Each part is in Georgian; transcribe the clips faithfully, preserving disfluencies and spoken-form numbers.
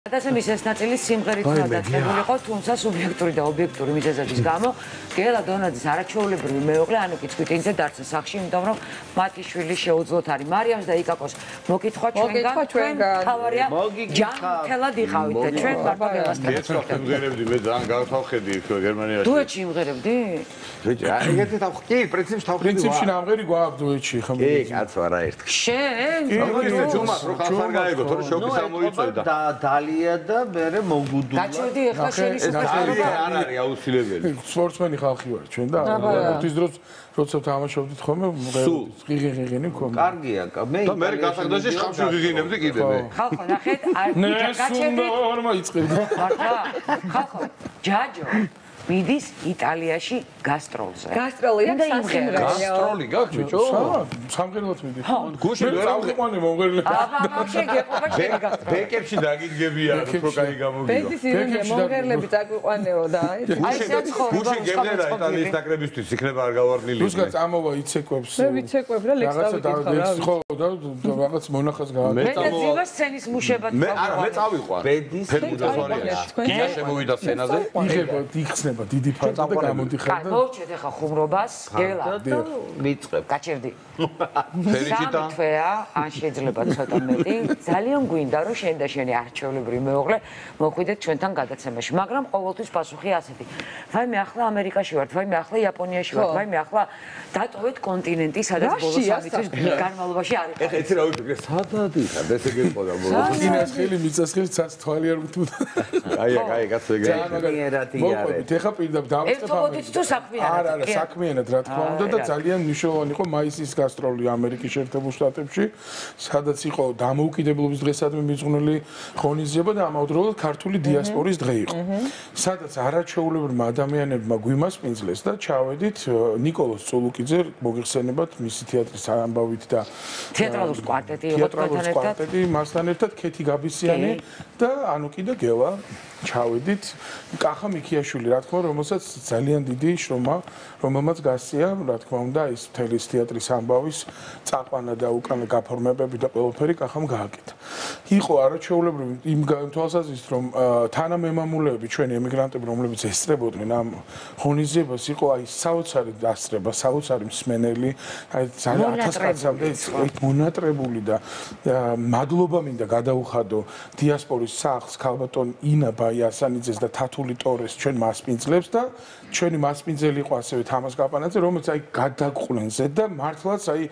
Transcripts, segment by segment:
გადაცემის ეს ნაწილი სიმღერით გადაწყებულიყო, თუმცა სუბიექტური და ობიექტური მიზეზების გამო გელა დონაძის არაჩვეულებრივი მეუღლე ანუკი წვიტინძე დარჩა სახლში, იმიტომ რომ მათი შვილი შეუძლოთ არის მარიამს და იკაკოს მოკითხვა ჩვენგან, თქვენ თავარია ჯანმრთელად იყავით და ჩვენ ბარბაგელას გადაწყვეტეთ. იმღერებდი მე ძალიან გავთავხედი გერმანიაში. დუეტში იმღერებდი? ბიჭი, ეგეთი თავ კი, პრინციპში თავხედი. პრინციპში ნამღერი გვაქვს დუეტში, ხომ? კი, კაცო არა ერთი. შენ? როგორია ჯუმას რო ხალხ არ გაიგო, თორე შოქის ამოიწევდა. და დალია და მე მოგუდულა. გაჩვედი ახლა შენი სპეციალობა არ არის აუცილებელი. სპორტსმენი ხალხი ვარ ჩვენ და თვის დროს როცა თამაშობდით ხოლმე ღიღიღიღინი მქონდა. კარგია, მე და მე გასაგდაში ხამში ვიღინებდი კიდე მე. ხალხო ნახეთ, არ გაჩვედი. ნორმა იწყებდა. მართლა? ხალხო, ჯაჯო მიდის იტალიაში გასტროლზე. გასტროლია სასიმღერო. გასტროლი გაქვს ბიჭო? სამღერლად მიდის. გუშინ ვერ ავიყვანე მომღერლებს. აბა, მაშინ გეყობა შენი გასტროლი. ბეკებში დაგიდგებია უფრო კაი გამოგიო. ბედის ირონია მომღერლები წაგვიყვანეო და აი ეს ხო. გუშინ გემდერა იტალიის ნაკრებისთვის იქნება არ გავარდნილი. რუსკა წამოვა იცეკვებს. მე ვიცეკვებ რა ლექს დავიკითხა რა. ხო და რაღაც მონახას გავა. მე ძიმა სცენის მუშება მე არა მე წავიყვან. ბედის ფერმუდასვარია. გია შემოვიდა სცენაზე. იღება იხსნება დიდი ფარტი და გამოდიხარ და მოვჭეთ ახლა ხუმრობას, გელა. მიწყებ. გაჩერდი. ფერიჩიტა. თვეა, ან შეიძლება ცოტა მეტი. ძალიან გვინდა რომ შენ და შენი არჩეულებრივი მეუღლე მოხვიდეთ ჩვენთან გადაცემაში, მაგრამ ყოველთვის პასუხი ასეთი. ვაიმე ახლა ამერიკაში ვართ, ვაიმე ახლა იაპონიაში ვართ, ვაიმე ახლა დატოვეთ კონტინენტი, სადაც ბოლო სამი თვის განმავლობაში არ იყო. ეხლა იცი რა ვიფიქრე, სადად იქა, ესე გეყოდა ბოლოს. ინას ხელი მიწას ხელი ცაც თვალი არ გთუდა. აი, აი, კაცო ეგ. მოყვებით, ეხლა პირდაპირ დავწყებ ამერიკაში. თუ საქმიანად. არა, არა, საქმიანად რა თქმა უნდა და ძალიან მნიშვნელოვანი იყო მაისის გასტროლი ამერიკის შეერთებულ შტატებში, სადაც იყო დამოუკიდებლობის დღესადმი მიძღვნილი ღონისძიება და ამავდროულად ქართული დიასპორის დღე იყო. სადაც არაჩვეულებრივმა ადამიანებმა გვიმასპინძლეს და ჩავედით ნიკოლოზ წულუკიძე მოგიხსენებათ მისი თეატრის ამბავით და თეატრალური კვარტეტი იყო თეატრალური კვარტეტი მასთან ერთად ქეთი გაბისიანი და ანუკი და გელა ჩავედით კახა მიქიაშვილი რა თქმა უნდა რომელსაც ძალიან დიდი შრომა რომელმაც გასწია რა თქმა უნდა ის თელის თეატრის ამბავის წაყვანა და უკან გაფორმებები და ყველაფერი კახამ გააკეთა. იყო არაჩვეულებრივი იმ თვალსაზრისით რომ თანამემამულეები ჩვენი ემიგრანტები რომლებიც ესწრებოდნენ ამ ღონისძიებას იყო აი საოცარი დასწრება, საოცარი მსმენელი, აი ძალიან ათას კაცამდე მონატრებული და მადლობა მინდა გადაუხადო დიასპორის სახლს ქალბატონ ინა ბაიასანიძეს და თათული ტორეს ჩვენ მასპინძლებს და ჩვენი მასპინძელი იყო ასევე თამაზ კაპანაძე რომელიც აი გადაყვლენზე და მართლაც აი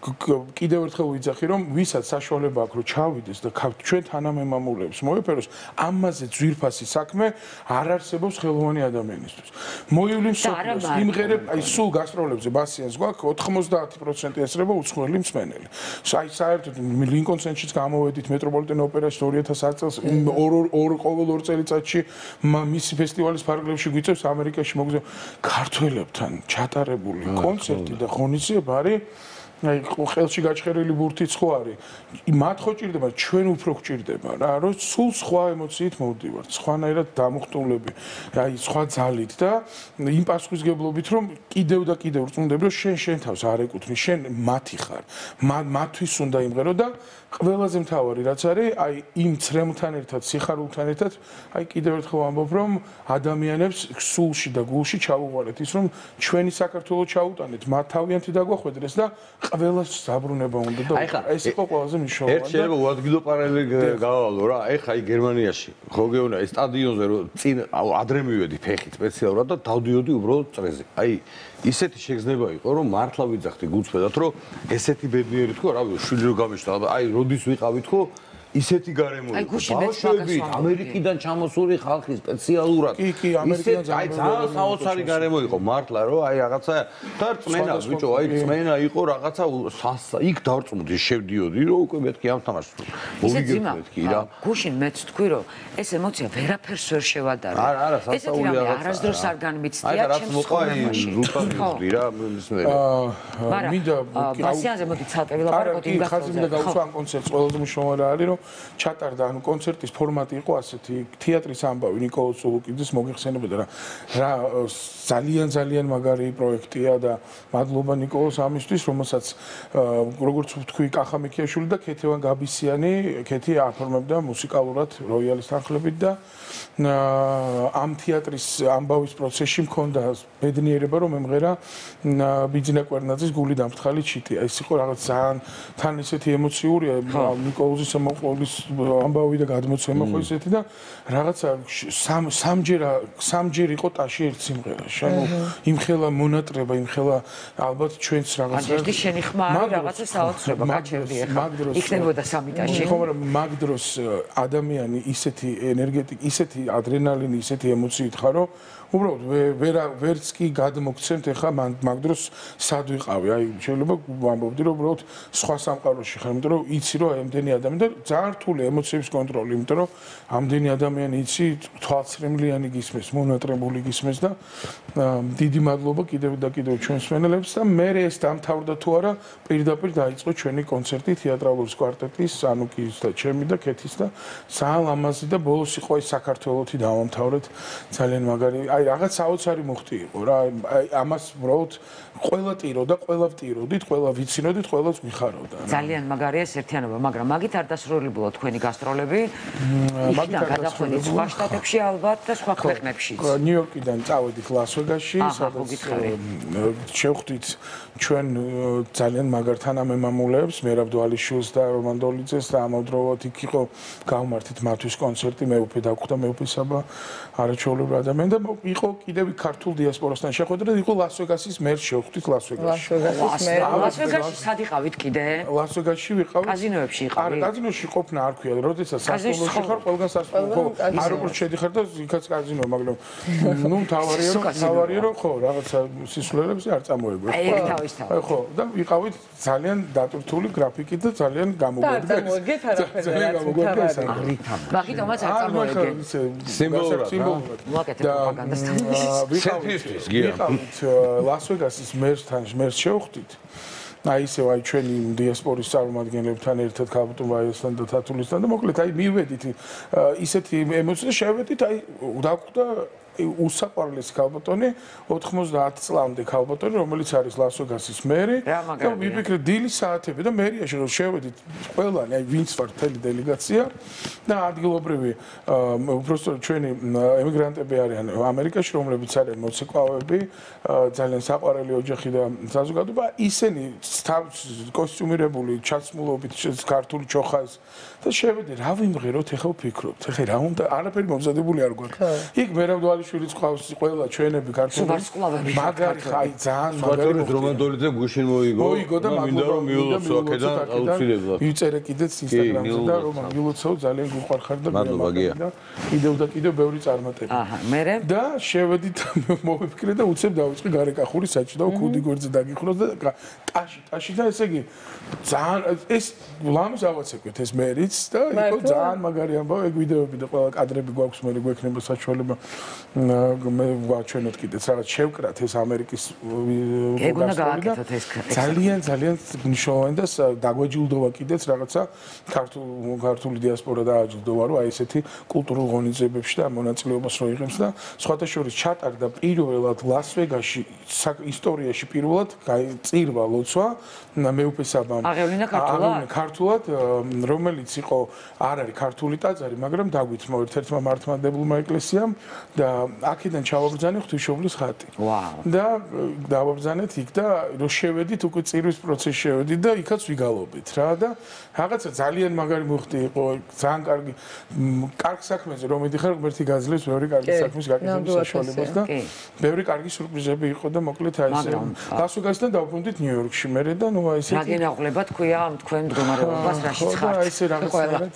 კიდევ ერთხელ ვიძახი რომ ვისაც საშუალება აქვს რომ ჩავიდეს და ჩვენ თანამემამულეებს მოეფეროს ამაზე ძვირფასი საქმე არ არსებობს ხელოვანი ადამიანისთვის. მოივლი მსოფლიოს იმღერებ აი სულ გასტროლებზე ბასიანს გვაქვს ოთხმოცდაათი პროცენტი ესწრება უცხოელი მსმენელი. აი საერთოდ ლინკონ ცენტრშიც გამოვედით მეტროპოლიტენ ოპერაში ორი ათას ათი წელს ორ ორ ყოველ ორ წელიწადში მისი ფესტივალის ფარგლებში გვიწევს ამერიკაში მოგზაურობ ქართველებთან ჩატარებული კონცერტი და ღონისძიება არის აი ხელში გაჩხერილი ბურთიც ხო არის მათ ხო ჭირდება ჩვენ უფრო გვჭირდება რა რომ სულ სხვა ემოციით მოვდივართ სხვანაირად დამუხტულები აი სხვა ძალით და იმ პასუხისგებლობით რომ კიდევ და კიდევ რწმუნდები რომ შენ შენ თავს არ ეკუთვნი შენ მათი ხარ მათთვის უნდა იმღერო და ყველაზე მთავარი რაც არის აი იმ ცრემლთან ერთად სიხარულთან ერთად აი კიდევ ერთხელ ვამბობ რომ ადამიანებს სულში და გულში ჩაუყარეთ ის რომ ჩვენი საქართველო ჩაუტანეთ მათ თავიანთი დაგვახვედრეს და ყველას საბრუნება უნდა და ეს იყო ყველაზე მნიშვნელოვანი. ერთ შეიძლება უადგილო პარალელი გავალო რა, ეხა აი გერმანიაში ხო გეუბნა ეს სტადიონზე რომ წინ ადრე მივედი ფეხით სპეციალურად და დავდიოდი უბრალოდ წრეზე. აი ისეთი შეგრძნება იყო რომ მართლა ვიძახდი გულწრფელად რომ ესეთი ბედნიერი თქო რა ვიცი შვილი რო გამიშთა აი როდის ვიყავით ხო ისეთი გარემო იყო ბავშვები ამერიკიდან ჩამოსული ხალხი სპეციალურად კი კი ამერიკიდან აი ძალიან საოცარი გარემო იყო მართლა რომ აი რაღაცა და წმენა ბიჭო აი წმენა იყო რაღაცა იქ დავწმუნდი შევდიოდი რომ უკვე მეთქი ამ თამაშს მოვიგებ მეთქი რა გუშინ მეც თქვი რომ ეს ემოცია ვერაფერს ვერ შევადარო არა არა სასაული რაღაცა არასდროს არ განმიცდია ჩემს ცხოვრებაში რუტავდი რა მისმე მინდა ბასიანზე მოდი ცალკე ვილაპარაკოთ იმ გასწავლზე და გავუსვა ამ კონცერტს ყველაზე მნიშვნელოვანი არის რომ ჩატარდა, ანუ კონცერტის ფორმატი იყო ასეთი, თეატრის ამბავი ნიკოლოზ სულუკიძის მოგიხსენებოდა რა რა ძალიან ძალიან მაგარი პროექტია და მადლობა ნიკოლოზ ამისთვის, რომელსაც როგორც ვთქვი, კახა მიქიაშვილი და ქეთევან გაბისიანი, ქეთი აფორმებდა მუსიკალურად როიალის თანხლებით და ამ თეატრის ამბავის პროცესში მქონდა ბედნიერება, რომ ემღერა ბიძინა კვერნაძის გული დამფრთხალი ჩიტია. ეს იყო რაღაც ძალიან თან ისეთი ემოციურია ნიკოლოზის მოყოლის ამბავი და გადმოცემა ხო ისეთი და რაღაცა სამჯერ სამჯერ იყო ტაში ერთ სიმღერაში. ანუ იმხელა მონატრება, იმხელა ალბათ ჩვენც რაღაცა აჯერდი შენი ხმა არის რაღაცა საოცრება გაჩერდი ახლა. იქნებოდა სამი ტაში. ხო, მაგრამ მაგ დროს ადამიანი ისეთი ენერგეტიკი, ისეთი ადრენალინი, ისეთი ემოციით ხარ, რომ უბრალოდ ვერ ვერც კი გადმოგცემთ ახლა მაგ დროს სად ვიყავი. აი შეიძლება ვამბობდი რომ უბრალოდ სხვა სამყაროში ხარ, იმიტომ რომ იცი რომ ამდენი ადამიანი და ძალიან რთული ემოციების კონტროლი, იმიტომ რომ ამდენი ადამიანი იცი თვალცრემლიანი გისმის, მონატრებული გისმის და დიდი მადლობა კიდევ და კიდევ ჩვენს მენელებს და მე ეს დამთავრდა თუ არა, პირდაპირ დაიწყო ჩვენი კონცერტი თეატრალური კვარტეტის, ანუკის და ჩემი და ქეთის და ძალიან ლამაზი და ბოლოს იყო ეს საქართველოსი დავამთავრეთ ძალიან მაგარი აი რაღაც საოცარი მუხტი იყო რა აი ამას უბრალოდ ყველა ტირო და ყველა ვტიროდით, ყველა ვიცინოდით, ყველას ვიხარავდა. ძალიან მაგარია ეს ერთიანობა, მაგრამ მაგით არ დასრულებულა თქვენი გასტროლები. იქიდან გადახვედით სხვა შტატებში ალბათ და სხვა ქვეყნებშიც. ნიუ-იორკიდან წავედით ლას-ვეგასში, სადაც შევხვდით ჩვენ ძალიან მაგარ თანამემამულეებს, მერაბ დვალიშვილს და რომან დოლიძეს და ამავდროულად იქ იყო გავმართით მათთვის კონცერტი, მეუფე დაგვხვდა მეუფესაბა არაჩვეულებრივ ადამიანი და იყო კიდევ ქართულ დიასპორასთან შეხვედრა და იყო ლას-ვეგასის მერს შევხვდით ლას-ვეგასში. ლას-ვეგასში სად იყავით კიდე? ლას-ვეგასში ვიყავით. კაზინოებში იყავით? არა, კაზინოში ყოფნა არ ქვია, როდესაც სასწავლოში ხარ, ყველგან სასწავლო. ხო, აეროპორტში შედიხარ და იქაც კაზინო, მაგრამ ნუ თავარია რომ თავარია რომ ხო, რაღაცა სისულელებს არ წამოეგვერთ. აი, ეგ თავის თავი. აი, ხო, და ვიყავით ძალიან დატვირთული გრაფიკით და ძალიან გამოგვერდა. და მოიგეთ არაფერი. ძალიან გამოგვერდა ეს. მაგიტომაც არ წამოეგეთ. სიმბოლურად. მოკეთე პროპაგანდასთან. ვიყავით ლას-ვეგასის მერსთან, მერს შევხვდით. აი ისე აი ჩვენი დიასპორის წარმომადგენლებთან ერთად ქალბატონბაიასთან და თათულისთან და მოკლედ აი მივედით ისეთი ემოცია შევედით აი დაგვხვდა უსაყვარლესი ქალბატონი ოთხმოცდაათ წლამდე ქალბატონი რომელიც არის ლას-ვეგასის მერი და ვიფიქრე დილის საათები და მერიაში რომ შევედით ყველანი აი ვინც ვარ მთელი დელეგაცია და ადგილობრივი უბრალოდ ჩვენი ემიგრანტები არიან ამერიკაში რომლებიც არიან მოცეკვავები ძალიან საყვარელი ოჯახი და საზოგადოება ისინი კოსტიუმირებული ჩაცმულობით ქართული ჩოხას და შევედი რა ვიმღეროთ ეხლა ვფიქრობთ ეხლა რა უნდა არაფერი მომზადებული არ გვაქვს იქ მერაბდვალიშვილიც ყავს ყველა ჩვენები ქართული მაგარი ხაი ძალიან მაგარი რომანდოლიძე გუშინ მოიგო მოიგო და მინდა რომ მიულოცო აქედან აუცილებლად ვიწერე კიდეც ინსტაგრამზე და რომ მიულოცო ძალიან გუხარხარ და მადლობა გია კიდევ და კიდევ ბევრი წარმატება აჰა მერე და შევედით მოვიფიქრე და უცებ დავიწყე გარეკახური საჭიდაო ქუდი გვერდზე დაგიხროს და ტაში ტაში და ესე იგი ძალიან ეს ლამს ავაცეკვეთ ეს მერიც და იყო ძალიან მაგარი ამბავი ეგ ვიდეოები და ყველა კადრები გვაქვს მე გვექნება საშუალება მე ვაჩვენოთ კიდეც რაღაც შევკრათ ეს ამერიკის ძალიან ძალიან მნიშვნელოვანი და დაგვეჯილდოვა კიდეც რაღაცა ქართულ ქართული დიასპორა დააჯილდოვა რომ აი ესეთი კულტურულ ღონისძიებებში და მონაწილეობას რო იღებს და სხვათა შორის ჩატარდა პირველად ლას-ვეგასში ისტორიაში პირველად წირვა ლოცვა მეუფესაბამ აღევლინა ქართულად ქართულად რომელიც იყო არ არის ქართული ტაძარი მაგრამ დაგვიწმო ერთ-ერთმა მართლმადიდებლურმა ეკლესიამ და აქედან ჩავაბრძანე ღვთისმშობლის ხატი და დავაბრძანეთ იქ და რო შევედით უკვე წირვის პროცესში შევედით და იქაც ვიგალობთ რა და რაღაცა ძალიან მაგარი მოხდი იყო ძალიან კარგი კარგ საქმეზე რომ მიდიხარ ღმერთი გაძლევს ბევრი კარგი საქმის გაკეთების საშუალებას და ბევრი კარგი სურპრიზები იყო და მოკლედ აი ეს ლას-ვეგასიდან დავბრუნდით ნიუ-იორკში მერე და ნუ აი ესე რა გენაღლებათ თქვია ამ თქვენ მდგომარეობას რაშიც ხართ აი ესე რაღაცნაირად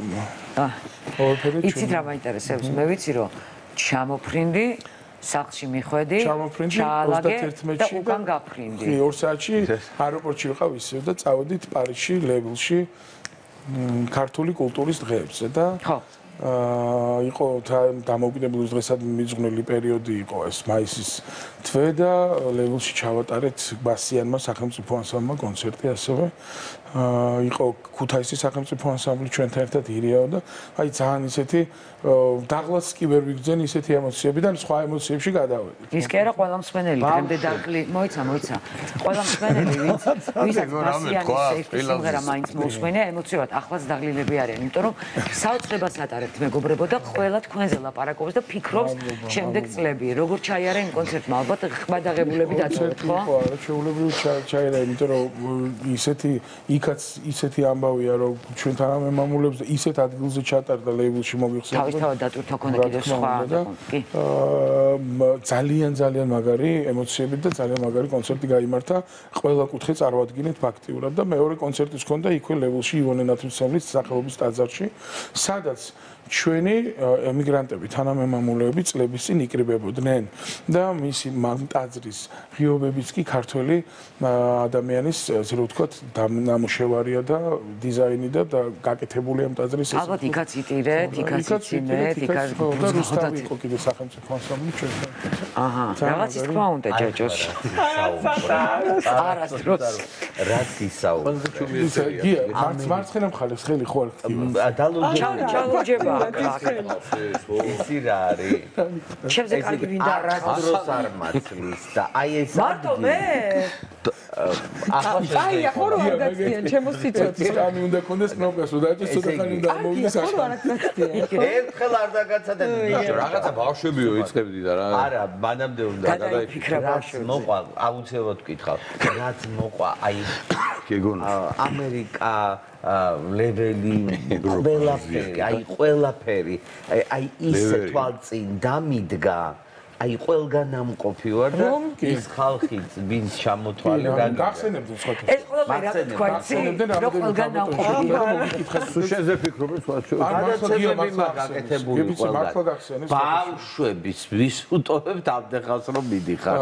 აა იცით რა მაინტერესებს მე ვიცი რომ ჩამოფრინდი სახლში მიხვედი ჩაალაგე და უკან გაფრინდი კი ორ საათში აეროპორტში ვიყავ ისევ და წავედით პარიზში ლევილში ქართული კულტურის დღეებზე და ხო აა იყო დამოუკიდებლობის დღესად მიძღვნილი პერიოდი იყო ეს მაისის თვე და ლევილში ჩავატარეთ ბასიანმა სახელმწიფო ანსამბლმა კონცერტი ასევე იყო ქუთაისის სახელმწიფო ანსამბლი ჩვენთან ერთად ირიაო და აი ძალიან ისეთი დაღლას კი ვერ ვიგრძენ ისეთი ემოციებიდან სხვა ემოციებში გადავედი. ის კი არა ყველა მსმენელი დღემდე დაღლი მოიცა მოიცა. ყველა მსმენელი ვინც ვისაც ბასიანის ერთი სიმღერა მაინც მოусმენია ემოციურად ახლაც დაღლილები არიან, იმიტომ რომ საოცრებას ატარებთ მეგობრებო და ყველა თქვენზე ლაპარაკობს და ფიქრობს შემდეგ წლები როგორ ჩაიარა იმ კონცერტმა ალბათ ხმადაღებულები დაწოვეთ ხო? ხო, არა შეულებრივ ჩაიარა, იმიტომ რომ ისეთი იქაც ისეთი ამბავია რომ ჩვენ თანამემამულებს და ისეთ ადგილზე ჩატარდა ლეიბლში მოიხსენებოდა. თავისთავად დატვირთვა ქონდა კიდევ სხვა კი. აა ძალიან ძალიან მაგარი ემოციები და ძალიან მაგარი კონცერტი გაიმართა. ყველა კუთხე წარმოადგინეთ ფაქტიურად და მეორე კონცერტიც ჰქონდა იქვე ლეიბლში ივონე ნათლისმცემლის სახელობის ტაძარში, სადაც ჩვენი ემიგრანტები, თანამემამულეები წლების წინ იკრიბებოდნენ და მისი ტაძრის ღიობებიც კი ქართველი ადამიანის, ასე რომ ვთქვათ, ნამუშევარია და დიზაინი და გაკეთებული ამ ტაძრის ეს. ალბათ იქაც იტირეთ, იქაც იცინეთ, იქაც და რუსთავი იყო კიდე სახელმწიფო ანსამბლი ჩვენთან. აჰა, რაღაც ის თქმა უნდა ჯაჯოს. არასდროს. რაც ისაუბრე. გია, მარცხენა მხარეს ხელი ხო არ ქთივა. დალუჯება. ჩალუჯება. ისი რა არის? ჩემზე კარგი ვინდა არასდროს არ მართლის და აი ეს მარტო მე აი ახლა რო არ გაცდიან ჩემო სიცოცხლე. სკამი უნდა კონდეს კნოპკას, რომ დაიჭიროს ცოტა ხანი უნდა მოვიდეს ახლა რა გაცდიან. ერთხელ არ დაგაცადეთ ბიჭო რაღაცა ბავშვებიო იწებდი და რა. არა, მანამდე უნდა გადაიფიქრა ბავშვებზე. მოყვა, აუცილებლად ვკითხავ. რაც მოყვა, აი გეგონა. ამერიკა ლეველი ყველაფერი, აი ყველაფერი, აი ისე თვალწინ დამიდგა. აი ყველგან ამყოფი ვარ და ის ხალხი ვინც ჩამოთვალე გახსენებთ სხვათა. ეს ყველაფერი რა თქვა იცი? რომ ყველგან ამყოფი ვარ. სულ შეზე ფიქრობ სხვა ჩვენ. გადაცემები მაგაკეთებული ყველგან. ბავშვების ვის უტოვებთ ამდეხას რომ მიდიხარ.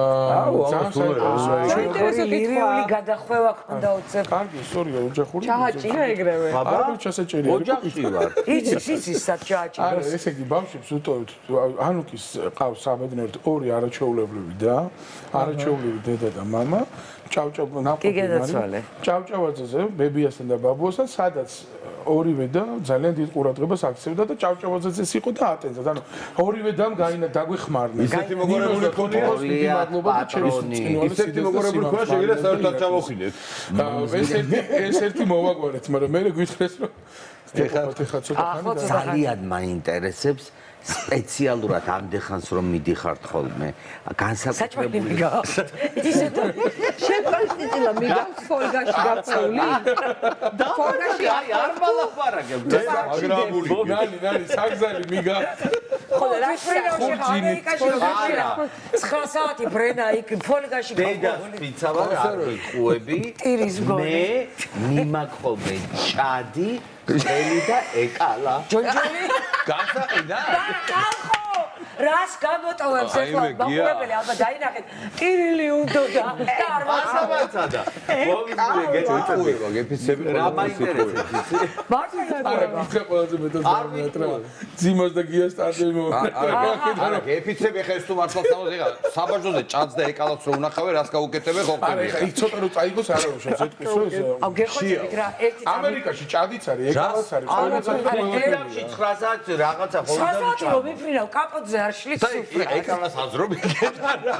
ლირიული გადახვევა ქონდა უცებ. კარგი, სწორია, ოჯახური. ჩააჭირა ეგრევე. არა, ჩასაჭერია. ოჯახში ვარ. იცის, იცის სად ჩააჭიროს. არა, ესე იგი ბავშვებს უტოვებთ. ანუკის ყავს საბედნიეროდ ორი არაჩვეულებრივი და არაჩვეულებრივი დედა და მამა. ჭავჭავ ნაყოფი არის. ჭავჭავაძეზე, ბებიასთან და ბაბუასთან, სადაც ორივე და ძალიან დიდ ყურადღებას აქცევდა და ჭავჭავაძეც იყო და ატენზა. ანუ ორივე დამ გაინა დაგვეხმარნა. ისეთი მოგონებული ქონია, მადლობა და ჩემს წინვალე ისეთი მოგონებული ქონია, შეიძლება საერთოდ ჩამოხინეთ. ეს ერთი ეს ერთი მოვაგვარეთ, მაგრამ მე გვითხრეს რომ ეხლა ეხლა ცოტა ხანი ძალიან მაინტერესებს სპეციალურად ამდეხანს რომ მიდიხართ ხოლმე განსაკუთრებული ისეთ შეფასწილა მიგავს ფოლგაში გაწეული და ფოლგაში აი არ მალაპარაკებ აგრამული ნანი ნანი საგზალი მიგავს ხო რა ფრენაში ამერიკაში როგორია ცხრა საათი ბრენა იქ ფოლგაში დედას პიცავარ არხუები მე მიმაგხობე ჩადი ელი და ეკალა ჯონჯონი გასაყიდა ხალხო რას გამოტოვებს ეხლა მაყურებელი ალბათ დაინახეთ კირილი უნდოდა და არ მასამაცადა მომიზრე გეჭუჭუება გეფიცები რა მაინტერესებს იცი მართლა არა გიქე ყველაზე მეტად მეტრა ძიმას და გიას სტარტები მოვაკეთე არა გეფიცები ხეს თუ მართლა სამოს ეხლა საბაჟოზე ჭადს და ეკალაც რო უნახავე რას გაუკეთებე ხო არა ეხლა იქ ცოტა რო წაიგოს არა რო შეწყვისო ეს აუ გეხოცებით რა ერთი ამერიკაში ჭადიც არის ეკალაც არის ყველაფერი ცხრა საათი რაღაცა ხო უნდა საათი რომ მიფრინავ კაპოტზე არ შლის სუფრა ეკალას აზრობი და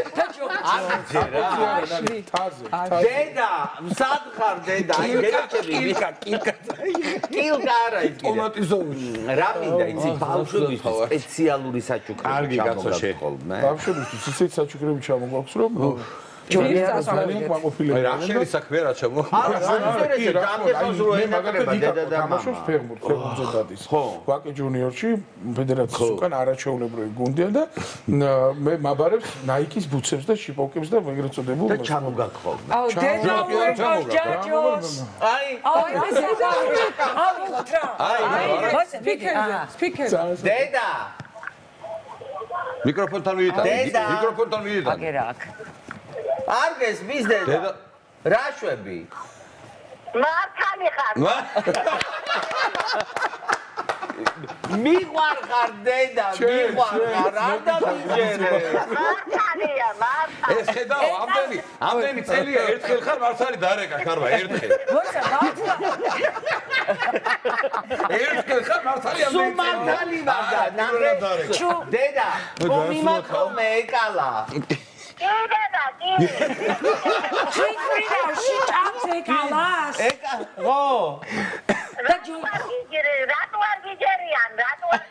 დედა სად ხარ დედა აი გერჩები კილკა კილკა კილკა არა ის ტომატიზოვის რა მინდა იცი ბავშვების სპეციალური საჩუქრები ჩამოგაქვს ხოლმე ბავშვებისთვის ისეთ საჩუქრები ჩამოგვაქვს რომ ჯონიას ძალიან ყვაყოფილი რა შენი საქმეა რა ჩამო არა საინტერესო დამდეხოს რო ენაკრება დედა და თამაშობს ფეხბურთს ფეხბურთზე დადის ვაკე ჯუნიორში ფედერაციის უკან არაჩვეულებრივი გუნდია და მე მაბარებს ნაიკის ბუცებს და შიპოვკებს და ეგრეთ წოდებულ და ჩამოგაქვს ხოლმე აუ დედა უერთოს ჯაჯოს აი აუ ეს აუ ხოთრა აი სპიკერზე სპიკერზე დედა მიკროფონთან მივიტანე მიკროფონთან მივიტანე აგერა აქ არ გესმის დედა რა შვები მართალი ხარ მიყვარხარ დედა, მიყვარხარ, არ დამიჯერე. მართალია, მართალია. ეს ხედავ, ამდენი, ამდენი წელია ერთხელ ხარ მართალი დარეკა ხარვა ერთხელ. მოიცა მართლა. ერთხელ ხარ მართალი ამდენი. სულ მართალი ვარ და ნახე. დედა, მომიმართო მე ეკალა. კიდედა, კიდე. ჩიფრიდა, შიტავს ეკალას. ეკა, ხო. და ჯუ რატო არ გიჯერიან, რატო არ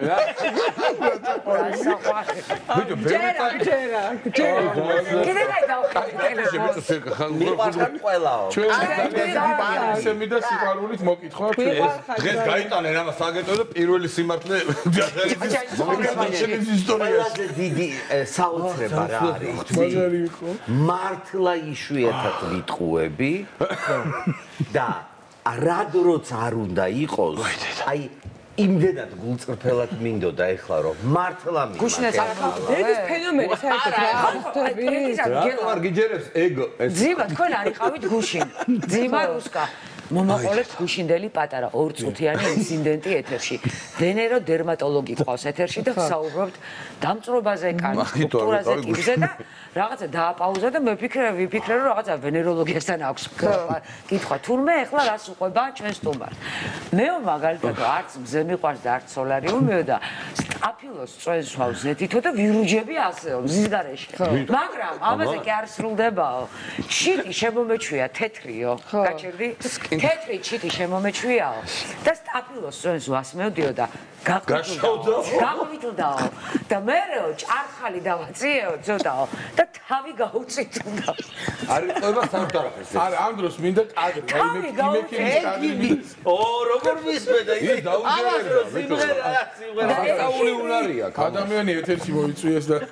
ბიჭო, ჯერა, ჯერა, ჯერა. კიდე დაი დავხატე ტელეფონს. მიყვარხარ ყველაო. ჩვენ ისემი და სიყვარულით მოკითხვა ჩვენ. დღეს გაიტანენ ამას აგეტო და პირველი სიმართლე ჯაჟარის ისტორიაში. ყველაზე დიდი საოცრება რა არის? მაგარი იყო. მართლა იშვიათად ვიტყუები და რა დროც არ უნდა იყოს, აი იმდენად გულწრფელად მინდოდა ეხლა რომ მართლა მინდა. გუშინაც არ ეს ფენომენი საერთოდ რა ხდება? რატო არ გიჯერებს ეგო? ძიმა თქვენ არ იყავით გუშინ. ძიმა რუსკა. მომაყოლეთ გუშინდელი პატარა ორწუთიანი ინციდენტი ეთერში. ვენერო დერმატოლოგი ყავს ეთერში და საუბრობთ დამწრობაზე, კანის სტრუქტურაზე, ტიპზე და რაღაცა დააპაუზა და მე ვფიქრე, ვიფიქრე რომ რაღაცა ვენეროლოგიასთან აქვს კითხვა. თურმე ეხლა რას უყვება ჩვენ სტუმარს. მეო მაგალითად არც მზე მიყვარს და არც სოლარიუმიო და აფილოს წვენს ვავს ზეთითო და ვირუჯები ასეო მზის გარეშე. მაგრამ ამაზე კი არ სრულდებაო. შიტი შემომეჩვია თეთრიო. გაჩერდი? თეთრი ჩიტი შემომეჩვიაო და სტაფილოს წვენს ვასმევდიო და გაგვიტლდაო. გაგვიტლდაო და მერეო ჭარხალი დავაწიეო ცოტაო და თავი გაუწითლდა. არ იყვება სამთარახეს. არ ამ დროს მინდა კადრი, აი მე იმექიმის კადრი. ო, როგორ მისმედა ის დაუჯერებდა, სიმღერა, სიმღერა. ასაული უნარია. ადამიანი ეთერში მოიწვიეს და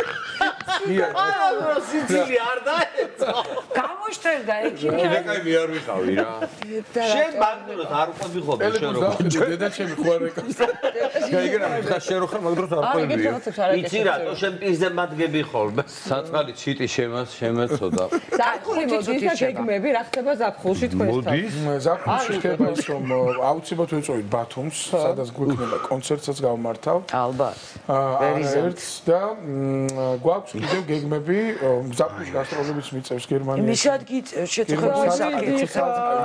არა, სიცილი არ დაეწო. გამოშტერდა ექიმი. კიდე კაი მე არ ვიყავი რა. შენ მაგდროს არ უყვები ხოლმე შენ ელეგოს დავხედე დედა ჩემი ხوار ეკავს. გაიგრა ხა შენ რო ხარ მაგდროს არ ყვები. იცი რატო შენ პირზე მადგები ხოლმე? საწყალი ჩიტი შემას შემეცოდა. ზაფხული მოდის და გეგმები რა ხდება ზაფხულში თქვენთან? მოდის? ზაფხულში ხდება ის რომ აუცილებლად ვეწოვით ბათუმს, სადაც გვექნება კონცერტსაც გავმართავ. ალბათ. ერთს და გვაქვს კიდევ გეგმები ზაფხულში გასტროლებიც მიწევს გერმანიაში. მისად გიწევს შეცხებული საკითხი.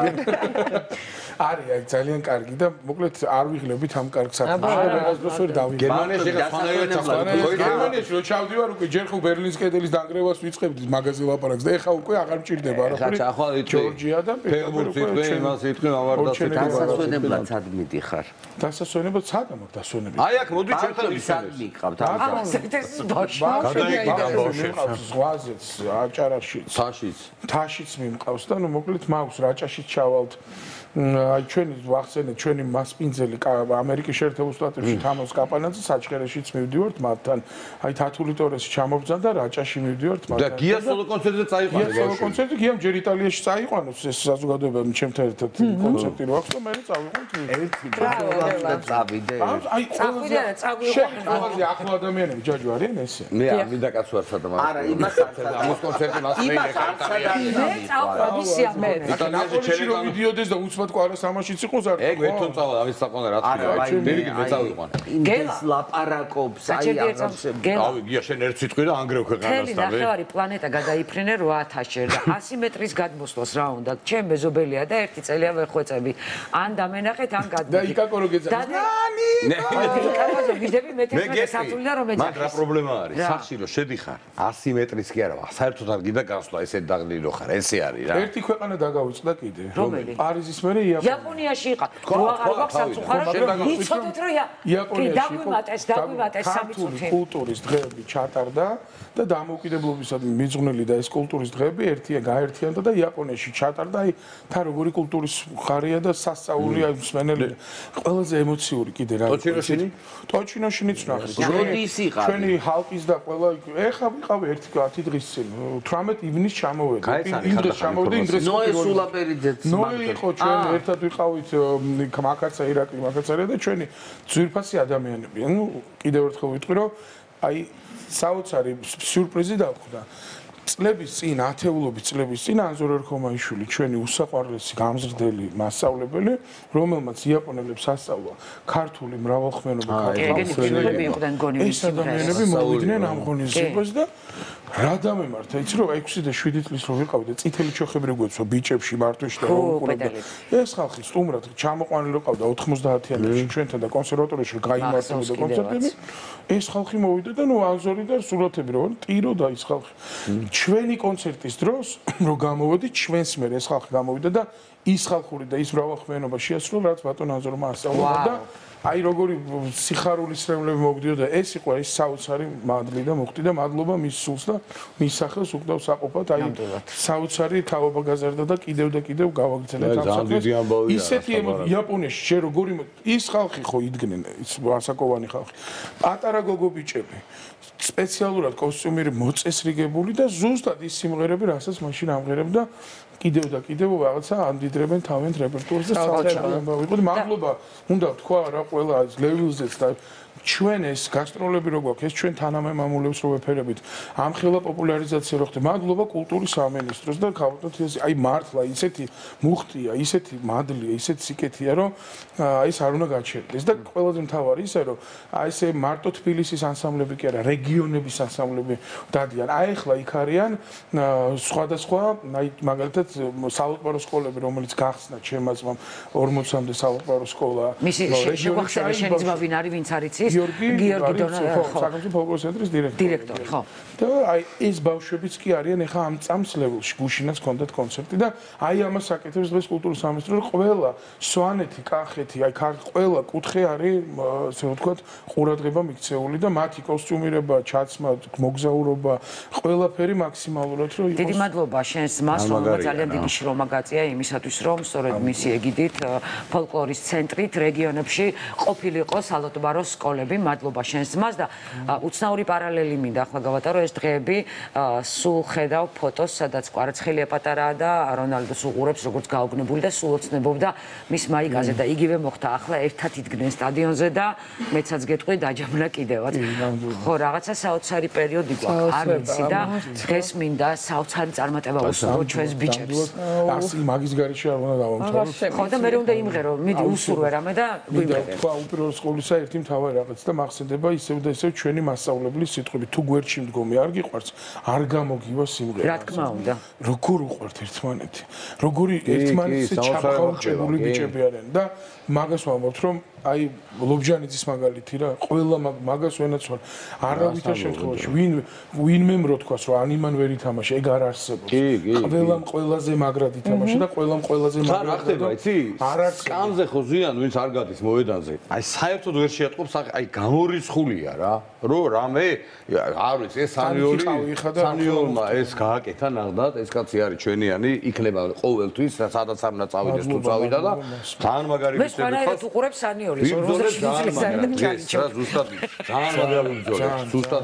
არის აი ძალიან კარგი და მოკლედ არ ვიღლებით ამ კარგ საქმეს და რაღაც დროს ვერ დავიღებ. გერმანიაში ხანაა ჩახტა. გერმანიაში რო ჩავდივარ უკვე ჯერ ხო ბერლინის კედელის დანგრევას ვიწყებდი მაგაზე ლაპარაკს და ეხა უკვე აღარ მჭირდება რა ხა ახლა ჯორჯია და ფეგბურთი თქვენ იმას იტყვი ავარდას დასასვენებლად სად მიდიხარ? დასასვენებლად სად ამბობ დასვენებლად? აი აქ მოდი ჩვენთან სად ისინი. მიყავთ აა ამ ეს ბავშვი. გადაიკიდა ბავშვებს. ზღვაზეც, აჭარაშიც, საშიც. თაშიც მიმყავს და ნუ მოკლედ მაქვს რაჭაშიც ჩავალთ. აი ჩვენი ვახსენეთ ჩვენი მასპინძელი ამერიკის შეერთებულ შტატებში თამოს კაპანაძე საჩხერეშიც მივდივართ მათთან. აი თათული ტორესი ჩამობძან და რაჭაში მივდივართ მათთან. და გია სოლო კონცერტზე წაიყვანე ბავშვი. გია სოლო კონცერტი გიამ ჯერ იტალიაში წაიყვანოს ეს საზოგადოება ჩემთან ერთად კონცერტი რო აქვს და მე წავიყვანთ. ერთი ბავშვი წავიდე. აი წავიდე და წაგვიყვანე. შენ ახლა ადამიანები ჯაჯო არიან ესე? მე არ მინდა კაც ვარ სადამ. არა, იმას არ ამოს კონცერტი მას მე ხარ. მე წავყვები სიამოვნე. იტალიაში რო მიდიოდეს და უცბად ყარა სამაშიც იყოს არ ეგ ვეთონ წავა ამის საყონა რა თქმა უნდა. მე მე წავიყვანე. გელა ლაპარაკობს აი ამას. გავი გია შენ ერთ სიტყვი და ანგრევ ქვეყანას თელი ნახევარი პლანეტა გადაიფრინე რვა ათასჯერ და ასი მეტრის გადმოსვლას რა უნდა? ჩემ მეზობელია და ერთი წელია ვერ ხვეწები. ან დამენახეთ, ან გადმოდი. და იკაკო რო გეძახის. ნანი! იკაკოზე ვიძები მეთერთმეტე სართულიდან რომ ეძახის. მაგრამ რა პრობლემა არის? სახში რო შედიხარ, ასი მეტრის კი არა, საერთოდ არ გიდა გასვლა, ესეთ დაღლილი რო ხარ, ესე არის რა. ერთი ქვეყანა დაგავიწყდა კიდე. რომელი? პარიზის მერე იაპონია. იაპონიაში იყავ. რო აღარ გვაქვს სამწუხარო. იცოდეთ რომ იაპონიაში დაგვიმატეს, დაგვიმატეს სამი წუთი. კულტურის დღეები ჩატარდა და დამოუკიდებლობისადმი მიძღვნილი და ეს კულტურის დღეები ერთია გაერთიანდა და იაპონიაში ჩატარდა. აი თან როგორი კულტურის მხარეა და სასწაულია მსმენელი. ყველაზე ემოციური კიდე რა. ტოჩინოშინი? ტოჩინოშინიც ნახეთ. როდის იყავი? ჩვენი ჰალკის და ყველა ეხა ვიყავი ერთი ათი დღის წინ. თვრამეტ ივნისს ჩამოვედი. იმ დღეს ჩამოვედი, იმ დღეს ნოე სულაპერიძეც. ნოე იყო ჩვენ ერთად ვიყავით მაკაცა ირაკლი მაკაცარია და ჩვენი ძვირფასი ადამიანები. ანუ კიდევ ერთხელ ვიტყვი რომ აი საოცარი სიურპრიზი დავხვდა. წლების წინ, ათეულობით წლების წინ ანზორ ერქომაიშვილი, ჩვენი უსაყვარლესი გამზრდელი მასწავლებელი, რომელმაც იაპონელებს ასწავლა ქართული მრავალხმიანობა ქართული. ეს ადამიანები მოვიდნენ ამ ღონისძიებას და რა დამემართა, იცი რომ ექვსი და შვიდი წლის რო ვიყავი და წითელი ჩოხები გვეცვა ბიჭებში მარტვეში და რომ უყურებდა. ეს ხალხი სტუმრად ჩამოყვანილი ყავდა ოთხმოცდაათიანებში ჩვენთან და კონსერვატორიაში გაიმართებოდა კონცერტები. ეს ხალხი მოვიდა და ნუ ანზორი და სურათები რო ტირო და ის ხალხი. ჩვენი კონცერტის დროს რო გამოვედით ჩვენს მერე ეს ხალხი გამოვიდა და ის ხალხური და ის მრავალხმიანობა შეასრულა რაც ბატონ ანზორმა ასწავლა და აი როგორი სიხარულის რემლები მოგდიოდა ეს იყო ეს საოცარი მადლი და მოხდი და მადლობა მის სულს და მის სახელს უკდავ საყოფად აი საოცარი თაობა გაზარდა და კიდევ და კიდევ გავაგრძელებთ ამ საქმეს ისეთი იაპონიაში შე როგორი ის ხალხი ხო იდგნენ ის ასაკოვანი ხალხი პატარა გოგო ბიჭები სპეციალურად კოსტიუმები მოწესრიგებული და ზუსტად ის სიმღერები რასაც მაშინ ამღერებდა კიდევ და კიდევ რაღაცა ამდიდრებენ თავიანთ რეპერტუარზე საერთოდ ამბავი. მადლობა უნდა თქვა რა ყველა ლევილზეც და ჩვენ ეს გასტროლები რო გვაქვს ეს ჩვენ თანამემამულებს რო ვეფერებით ამხელა პოპულარიზაცია რო ხდება მადლობა კულტურის სამინისტროს და გავუტოთ ეს აი მართლა ისეთი მუხტია ისეთი მადლია ისეთი სიკეთეა რომ აი ეს არ უნდა გაჩერდეს და ყველაზე მთავარი ისე რომ აი ესე მარტო თბილისის ანსამბლები კი არა რეგიონების ანსამბლები დადიან აი ახლა იქ არიან სხვადასხვა აი მაგალითად საალპარო სკოლები რომელიც გახსნა ჩემმა ძმამ ორმოცამდე საალპარო სკოლა მისი შეგვახსენე შენი ძმა ვინ არის ვინც არის გიორგი გიორგი დონა ხო საკუთრივ ფოლკლორის ცენტრის დირექტორი დირექტორი ხო და აი ეს ბავშვებიც კი არიან ახლა ამ წამს ლეველში გუშინაც ჰქონდათ კონცერტი და აი ამას საკეთებს დღეს კულტურის სამინისტრო რომ ყველა სვანეთი კახეთი აი ყველა კუთხე არის ასე ვთქვათ ყურადღება მიქცეული და მათი კოსტიუმირება ჩაცმა მოგზაურობა ყველაფერი მაქსიმალურად რომ იყოს დიდი მადლობა შენს მას რომ ძალიან დიდი შრომა გაწია იმისათვის რომ სწორედ მისი ეგიდით ფოლკლორის ცენტრით რეგიონებში ყოფილიყო სალოტბაროს სკოლები მადლობა შენს მას და უცნაური პარალელი მინდა ახლა გავატარო ეს დღეები სულ ხედავ ფოტოს სადაც კვარაცხელია პატარაა და რონალდოს უყურებს როგორც გაოგნებული და სულ ოცნებობდა მის მაიკაზე და იგივე მოხდა ახლა ერთად იდგნენ სტადიონზე და მეცაც გეტყვი დაჯამნა კიდევაც ხო რაღაცა საოცარი პერიოდი გვაქვს არ ვიცი და დღეს მინდა საოცარი წარმატება უსურვო ჩვენს ბიჭებს ასი მაგის გარეშე არ უნდა დავამთავროთ ხო და მე უნდა იმღერო მიდი უსურვე რამე და გვიმღერე ხო უპირველეს ყოვლისა ერთი მთავარი რაღაც და მახსენდება ისევ და ისევ ჩვენი მასწავლებლის სიტყვები თუ გვერდში მდგომი არ გიყვარს არ გამოგივა სიმღერა რა თქმა უნდა როგორ უყვართ ერთმანეთი როგორი ერთმანეთს ჩაფხაუჭებული ბიჭები არიან და მაგას ვამბობთ რომ აი ლობჟანიძის მაგალითი რა ყველა მაგას ვენაც ვარ არავითარ შემთხვევაში ვინ ვინმე რო თქვას რომ ანიმან ვერ ითამაშა ეგ არ არსებობს ყველამ ყველაზე მაგრად ითამაშა და ყველამ ყველაზე მაგრად რა ხდება იცი სკამზე ხო ზიან ვინც არ გადის მოედანზე აი საერთოდ ვერ შეატყობს აი გამორიცხულია რა რო რამე არ ვიცი ეს სანიორი სანიორმა ეს გააკეთა ნახდათ ეს კაცი არის ჩვენიანი იქნება ყოველთვის სადაც არ უნდა წავიდეს თუ წავიდა და თან მაგარი ვიცები ხო ეს უყურებს სანიორის ორმოცდაშვიდი წლის ზუსტად ძალიან მაგარი ბრძოლა ზუსტად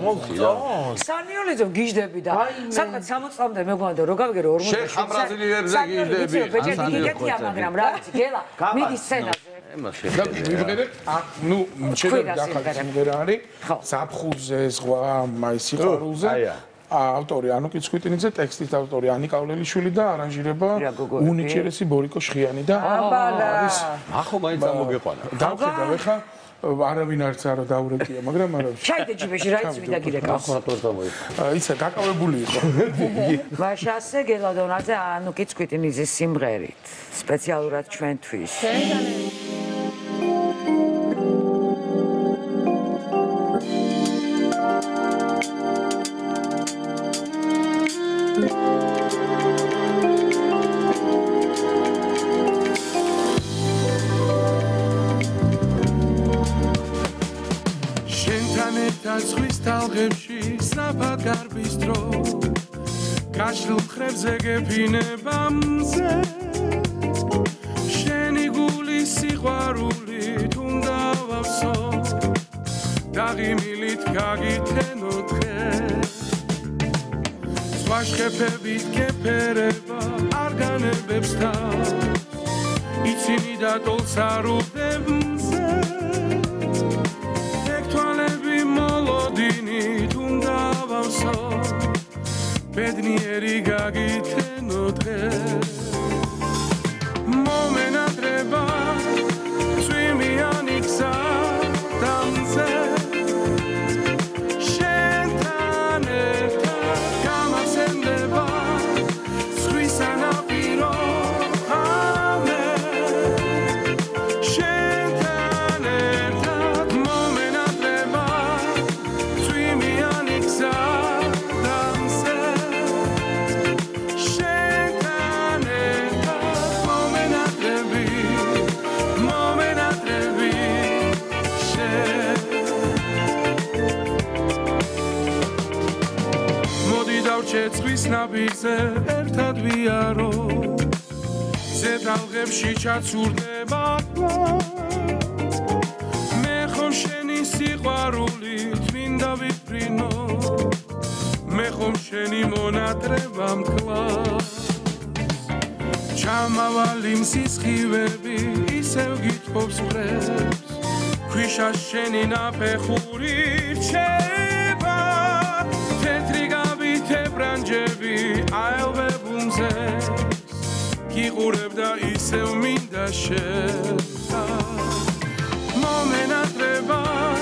სანიორიზე გიждები და სადღაც სამოც წამდე მეგონა რომ გავიგერო ორმოცდაშვიდი შეხა ბრაზილიელზე გიждები ბეჭედი გიგეთია მაგრამ რა ვიცი გელა მიდი სცენაზე და ვიბღერეთ ნუ შეიძლება დახალ სიმღერა არის ზაფხულზე ზღვა აი სიყვარულზე ავტორი ანუ კიცხვიტინიძე ტექსტის ავტორი ანიკა ავლელიშვილი და არანჟირება უნიჩერესი ბორიკო შხიანი და არის ახო მაინც ამოგეყვანა დავხედავ ეხა არავინ არც არა დაურეკია მაგრამ არა ჩაიდე ჯიბეში რა იცი და გირეკავს ახო რატო გამოიყო ისა გაკავებული იყო ვაშასე გელადონაძე ანუ კიცხვიტინიძის სიმღერით სპეციალურად ჩვენთვის ზღვის თალღებში საფად გარბის დრო გაშლილ ხრებზე გეფინება მზე შენი გულის სიყვარულით უნდა ვავსო დაღიმილით გაგითენო დღეს სხვა შეფებით გეფერება არ განებებს თავს იცინი და ტოლს არ უდებ მზე მოლოდინით უნდა ვავსო ბედნიერ მორჩე წვის ნაპირზე ერთად ვიარო ზედალღებში ჩაცურდება მე ხომ შენი სიყვარულით მინდა ვიფრინო მე ხომ შენი მონატრება მკლავს ჩამავალი მსისხივები ისევ გითხოვს მხრებს ქვიშა შენი ნაფეხური რჩება თეთრი გავით ებრანჯები აელვებუნზე გიყურებ და ისევ მინდა შეხვდა მომენატრება